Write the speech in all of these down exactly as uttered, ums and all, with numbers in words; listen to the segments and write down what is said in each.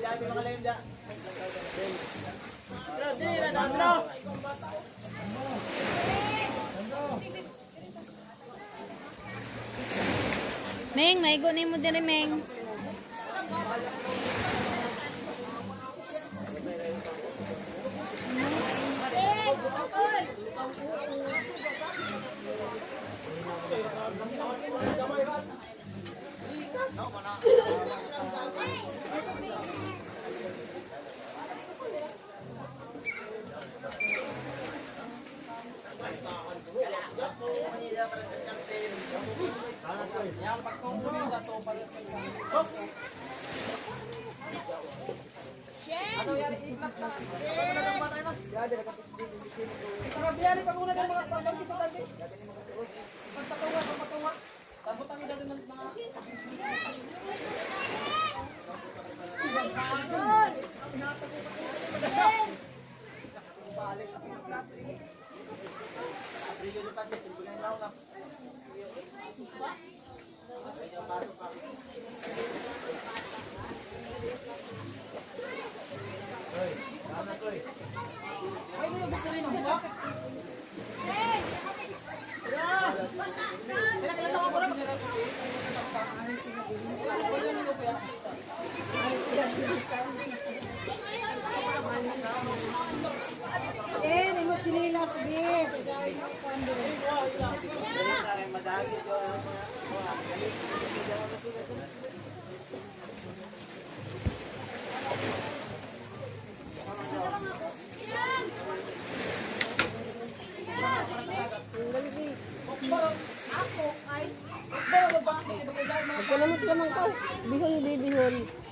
Meng, maigo ni mo dire, Meng. Eh, ni mo chinilas di. Magkalamot naman ka. Bihon, bihon.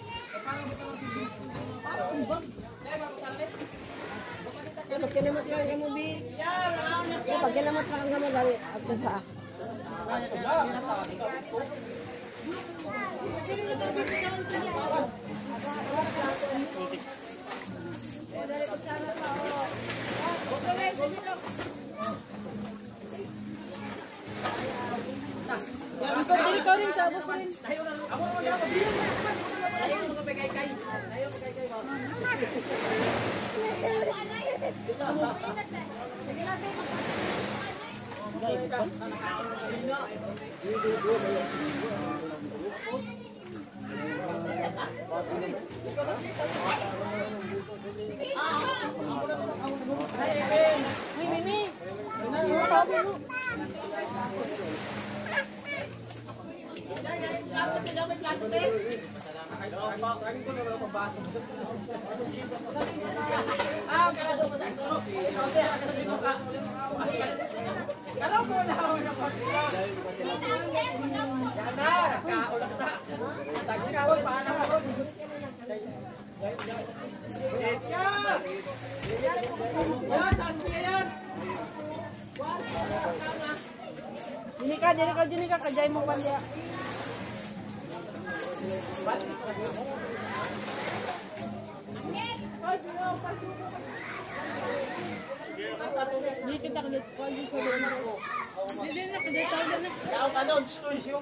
Pagkilamot lang ka mo, Bi. Pagkilamot lang ka mo, dali. At sa ikaw din, ikaw rin, sabos rin. Uy, Mimi. Sabi mo. Ah, kalado mo sa ito. Kalau mo lang ako na pagkila. Yan na, nagkaulak na. Tagi ka ako, paano ako? Yan! Yan, taas mo yan! Dini ka, dini ka, dini ka, kajay mo pandya. Dini kita kulit ko, dini ko rin ako. Dini na, kajay tawag na. Kau ka doon, stoy siyo.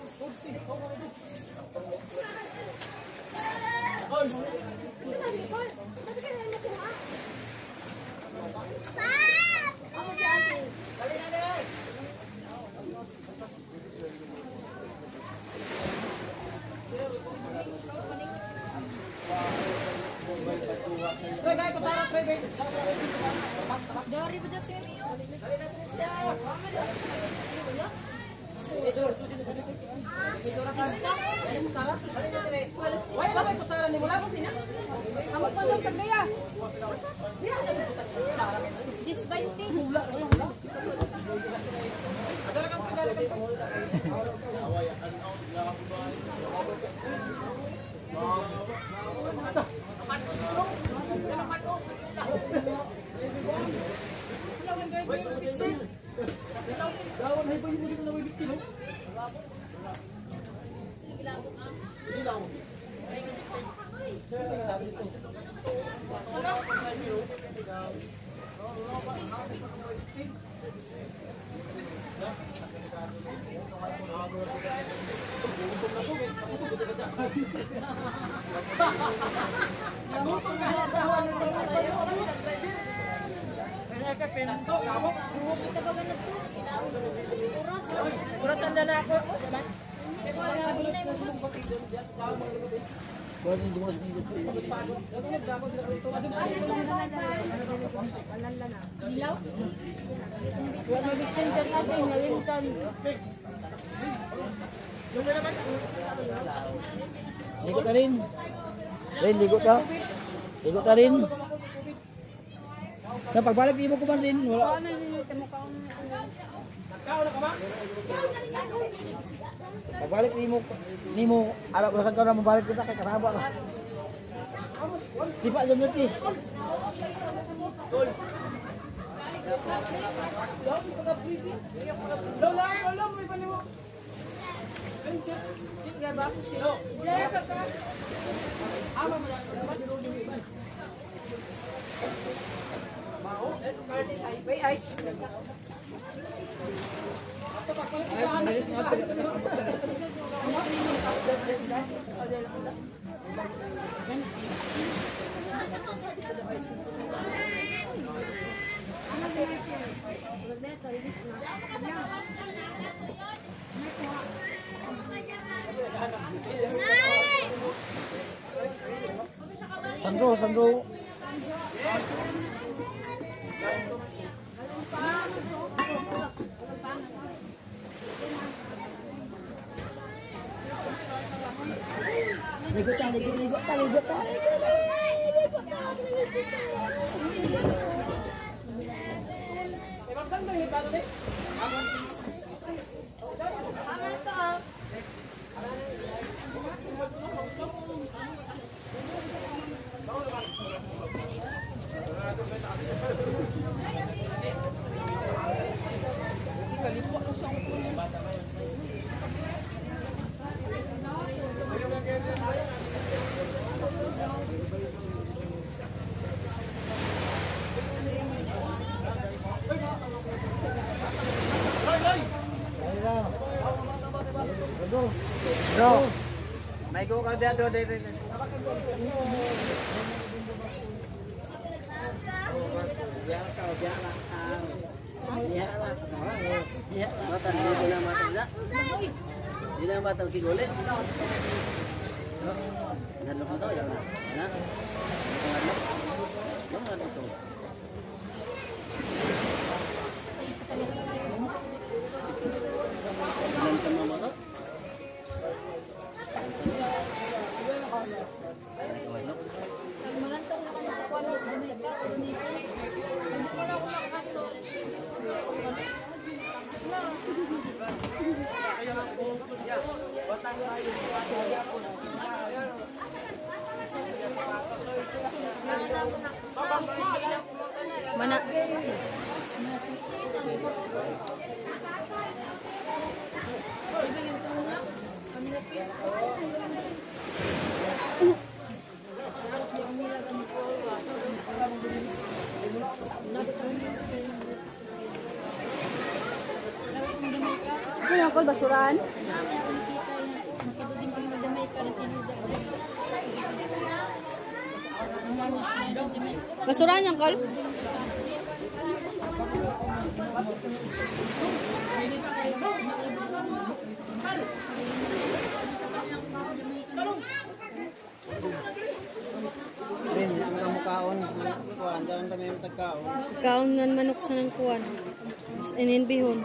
Ako si Ate. Dali na din! Pre, guys, pasara, pre, guys. Dari ba dyan kayo? Why ba may pasara ni mula ko sina? Amos pa daw tagaya. Just twenty. Adala kang pinala kang Oras anda na ako. Dilaw? Huwag mabigtan dyan natin, nalimtan. Ligo ka rin. Rin, ligo ka. Ligo ka rin. Na pagbalik di mo ko man din. Wala. Ano yung tamo ka? Pagbalik di mo ni mo ala ulasan ka na mabalik kita kay karaba ka. Di pa dyan yun eh. Lola, lola, may paniwo. May ice. Sandro, Sandro. Ligo ta, ligo, ligo ta, ligo ta. Bro, may go ka dito dito. Ya ka, ya la. Ya la. Ya, mata dito na mata da. Di na mata ki gole. Nalo ko to, ya na. Na. Nalo. Nalo to. Nanti mama to. Magantong na kami sa kwano, bumili ka, bumili ka. Hindi ko na ako makakanto. Mana? Ano yung kol, basuran? Basuran yung kol? Rin, ang kamukaon, kuan, dyan kami yung tagkaon. Kaon nga manok sa ng kuwan. Inin bihon.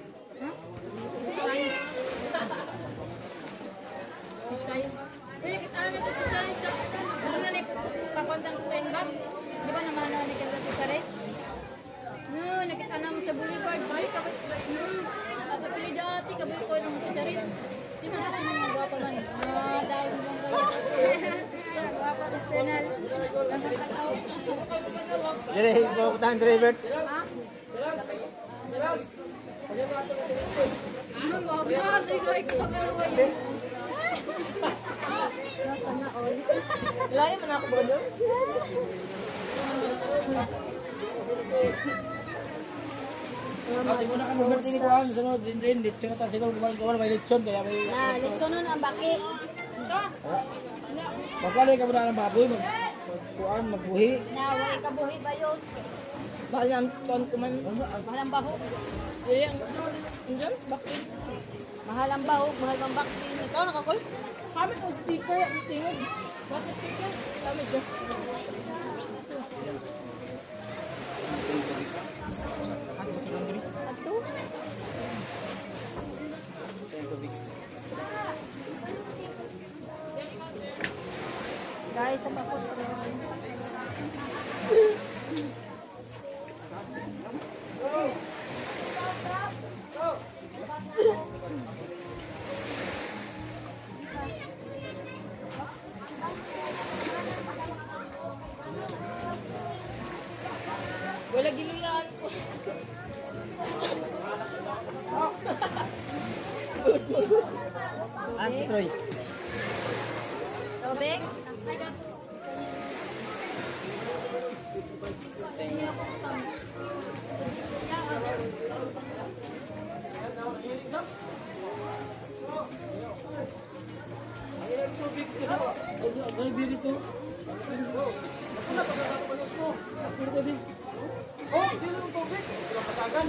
Si Shay. Pwede kita na ito sa Charis. Ano nga ni pakontang sa inbox? Di ba naman na nakita sa Charis? No, nakita naman sa Boulevard. Ay, kabay. Hmm. At sa Pilida ati, kabay ko naman sa Charis. Si man kasi naman guwapa man. Ah, dahil mo lang gawin. Guwapa na channel. Nandang takaw. Dire, bawa ko tayong driver. Ha? Ano ba? Bakit ikaw ikaw galawa yun? Sana all. Layo man ako ba doon? Pati mo na kami berarti ni kuan, sunod din din, lechon na tayo, siguro gumawa may lechon, kaya may... Na, letsonon ang baki. Ito. Pagpalay ka muna ng baboy, mag, magkuhan, magbuhi. Naway kabuhi ba yun? Bahal ang tuan ko man. Bahal ang baho. Eh, ang... Andiyan? Bakit? Mahal ang bahog, mahal ang vaccine. Ikaw nakakul? Kami kong speaker. Ang tingog. What is speaker? Kami dyan. Ato? Guys, apa po? Wala giluyan. Ate Troy. Tubig? Ay, dito. Oh, dito ng tubig. Kapatagan.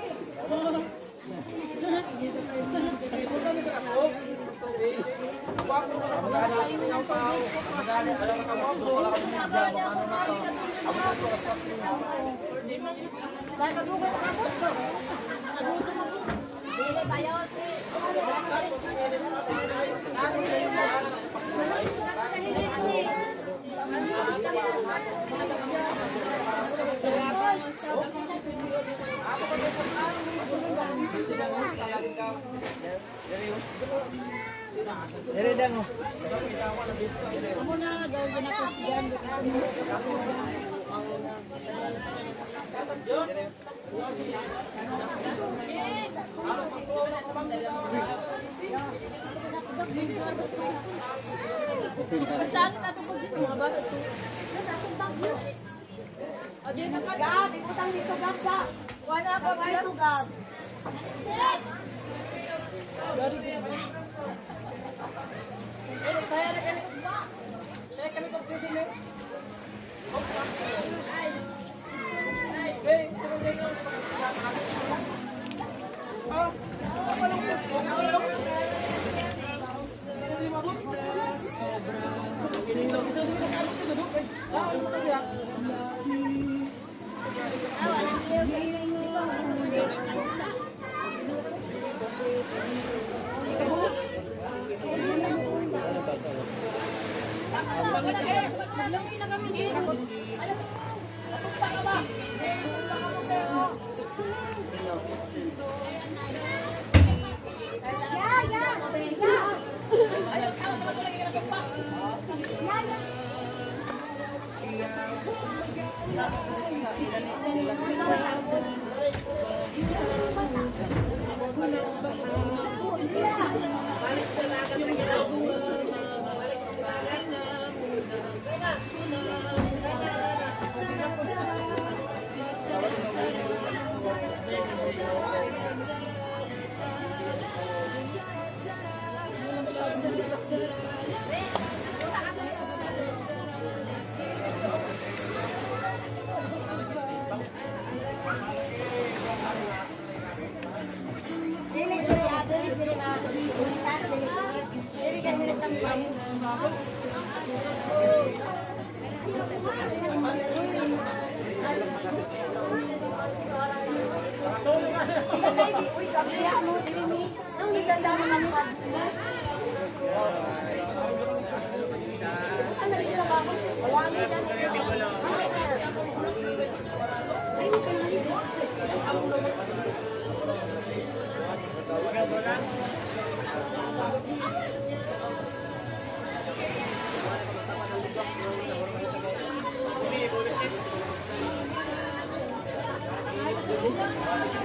Dahil kadugan ka po. Nagutom ako. Dili, bayawat. Dere dang. Amo na, gawin ginapos dyan. Pagsangit natin kung sino mga bata ito. Adiyan na pa. Gab, ibutang dito, Gab, Gab. Wala ako, Gab. Gab. Dari Gab. Eh, saya na kami. Saya kami kung sino. Hey, sino dito? Oh, apa lang po? Ay, kasi